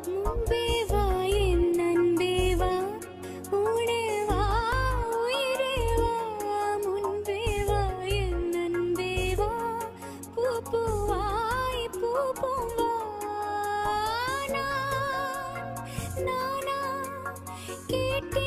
முன்பே வா என் அன்பே வா ஊனே வா உயிரே வா முன்பே வா என் அன்பே வா பூ பூவாய் பூ பூவா நானா கேட்டே